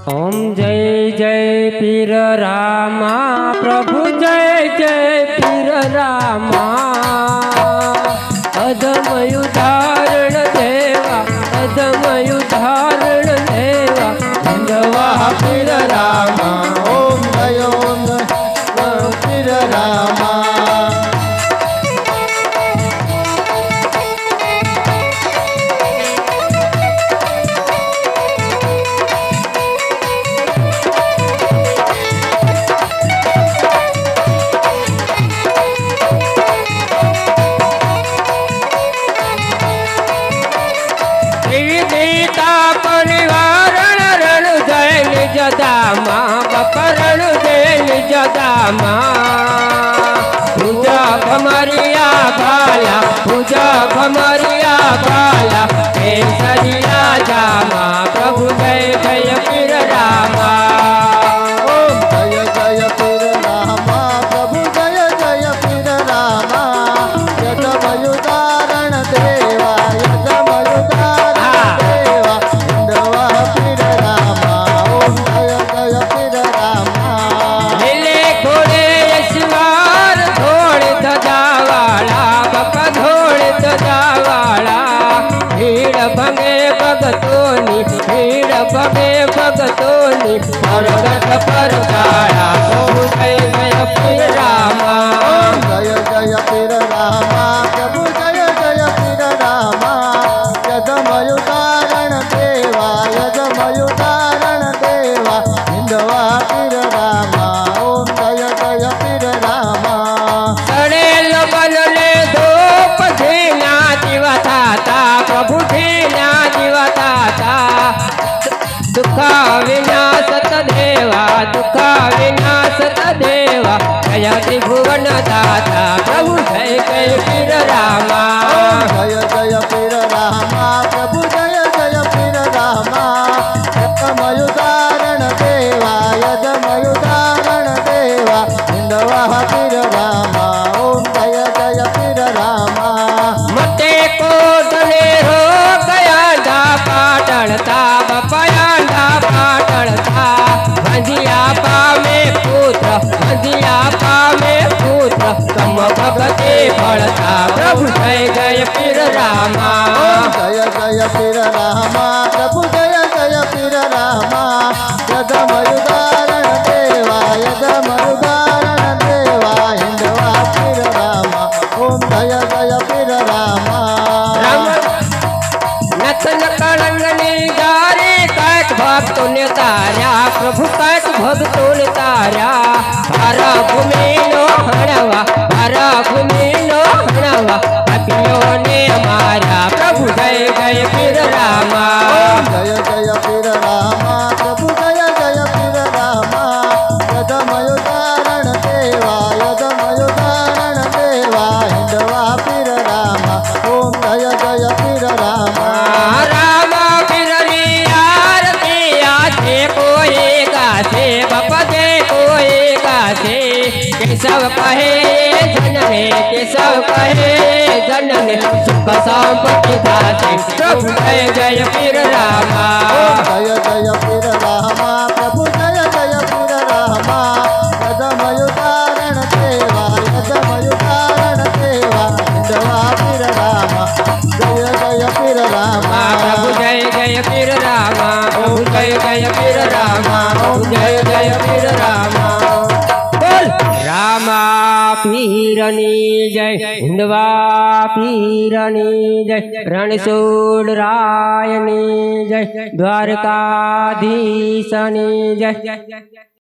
ओम जय जय पीर रामा प्रभु जय जय पीर रामा अधमय उदाहरण देवा अधमय उदाहरण देवा धन्यवा पीर रामा। ओम जय पीर रामा। जदामा बपरण देल जदामा पूजा भमरिया भाला पूजा भमरिया भाला केसरिया जामा प्रभु जय जय पीर रामा। ओम जय जय पीर रामा प्रभु जय जय पीर रामा यदमय उदाहरण देवा यदमय उदाहरण देवा हिंदवा पीर रामा। ओम जय जय पीर रामा। नीले घोड़े यशवार धोड़ ध्वजावाला बपा धोड़ ध्वजावाला भीड़ भंगे भगतोनी भीड़ भंगे भगतोनी परगत पर जाया प्रभु जय जय पीर रामा। ओम जय जय पीर रामा प्रभु जय जय पीर रामा यदमय उदाहरण देवा यदमय उदाहरण देवा हिंदवा पीर रामा। ओम जय जय पीर रामा। सड़ेल बनले धूप धीना जीवताता प्रभु धीना जीवताता दुखा विनाशत देवा दुखा विनाशत देवा जय त्रिभुवन दाता प्रभु जय जय पीर रामा। जय जय पीर रामा प्रभु जय जय पीर रामा यदमय उदाहरण देवा यदमय उदाहरण देवा हिंदवा पीर रामा। ओम जय जय पीर रामा। मते को डले हो गया डा पाटड़ता बपयांडा पाटड़ता भंजिया पामे पुत्र भंजिया पामे पुत्र कम भगते फलता प्रभु जय जय पीर रामा। जय जय पीर रामा प्रभु जय जय पीर रामा यदमय उदाहरण देवा यदमय उदाहरण देवा हिंदवा पीर रामा। ओम जय जय पीर रामा। नथन कलंगनी गारे कैक भक्तों ने तारा प्रभु कैक भक्तों ने तारा भारा घूमे नो हणवा भारा घूमे नो हणवा पापियों ने हमारा प्रभु जय जय पीर रामा। जय जय पीर रामा प्रभु जय जय पीर रामा यदमय उदाहरण देवा यदमय उदाहरण देवा हिंदवा पीर रामा। ओम जय जय पीर रामा। रामा पीरनी आरती आथे कोई गाथे बपदे कोई गाथे केशव कहे जनने केशव कहे जनने सुख संपत्ति दाते प्रभु जय जय पीर रामा। जय जय पीर रामा प्रभु जय जय पीर रामा यदमय उदाहरण देवा यदमय उदाहरण देवा हिंदवा पीर रामा। जय जय पीर रामा प्रभु जय जय पीर रामा प्रभु जय जय पीर रामा प्रभु जय जय पीर रामा। बोल रामा पीरनी जय हिंदवा पीरनी जय रणछोड़ रायनी जय द्वारकाधीशनी जय।